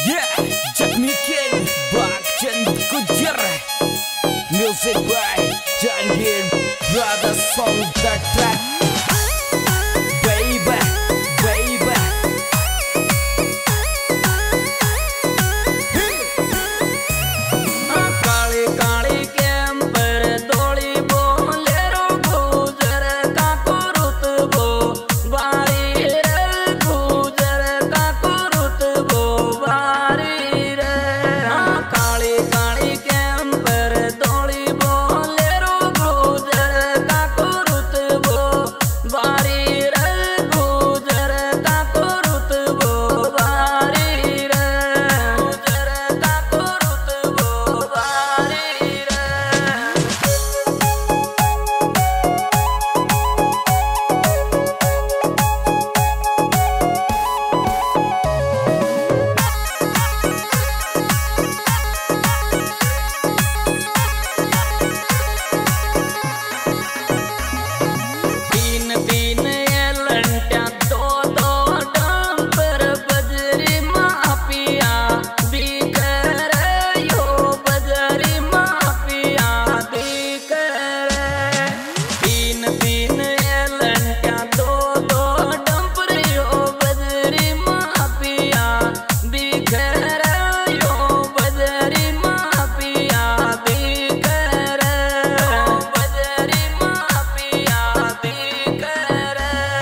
Yeah, Jagmeet King, Bhagchandra Gujjar. Music by Jahangir Brothers on the track. Baby, baby. काली काली camper तोड़ी Bolero गुजर का कुरुत बो बारी रे गुजर का कुरुत बो बारी रे काली काली कैंपर तोड़ी बोलेरो गुजर का कुरुत बो बारी रे गुजर का कुरुत बो बारी रे गुजर का कुरुत बो बारी रे तीन तीन ये लंटिया दो दो डंपर बजरी मापिया बिकर यो बजरी मापिया बिकर तीन तीन ये लंटिया दो दो डंपर यो बजरी मापिया बिकर यो बजरी मापिया बिकर बजरी मापिया बिकर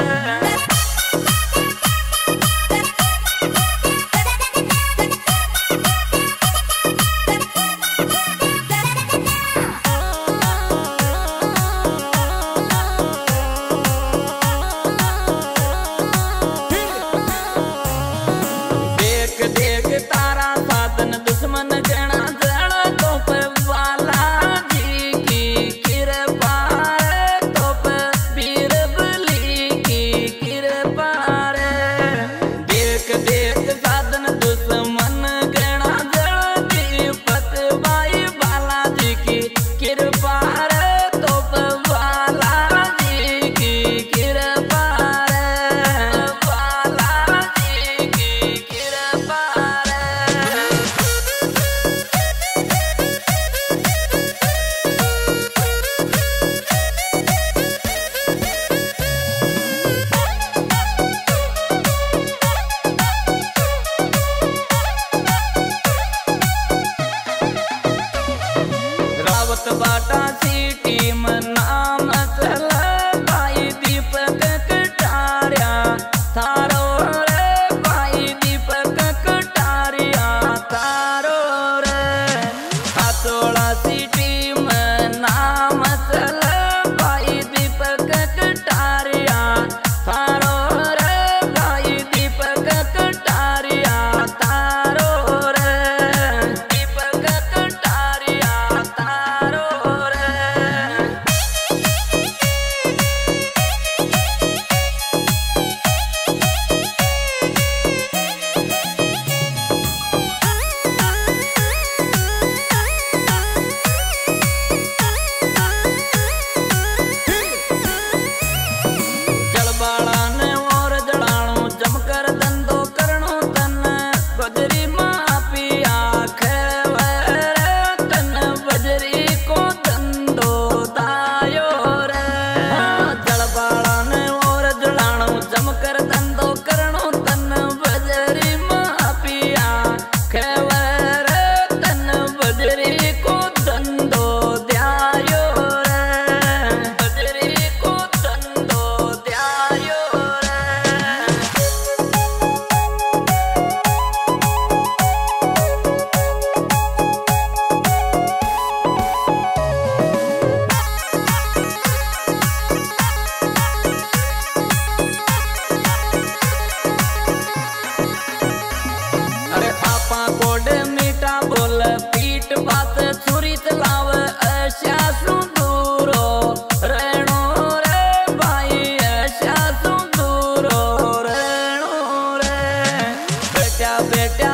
देख देख तारा साधन दुश्मन गणा जड़ तो पे वाला जी की कृपा रे तो पे वीर बली की कृपा रे देख देख साधन दुश्मन गणा जड़ दीपक भाई बाला जी की कृपा रे तो पे वाला जी की कृपा रे वाला जी की कृपा रे रावत बाटा सिटी में नाम चल भाई दीपक कटारिया थारो रे भाई दीपक कटारिया थारो रे हाथोड़ा सिटी में नाम चल भाई दीपक कटारिया थारो रे भाई दीपक कटारिया थारो रे दीपक कटारिया थारो रे जलबाड़ा ने और जड़ाणो जमकर धंधो करणो तन बजरी मापिया खेवर तन बजरी को धंधो दायो रे जलबाड़ा ने और जड़ाणो जमकर धंधो करणो तन बजरी मापिया खेवर तन बजरी को धंधो द्यायो रे बजरी को धंधो द्यायो रे अरे पापा कोडे मीठा बोल पीठ बात छुरी चलाव ऐसा सुंदूरो रेणो रे भाई ऐसा सुंदूरो रेणो रे बेटा बेटा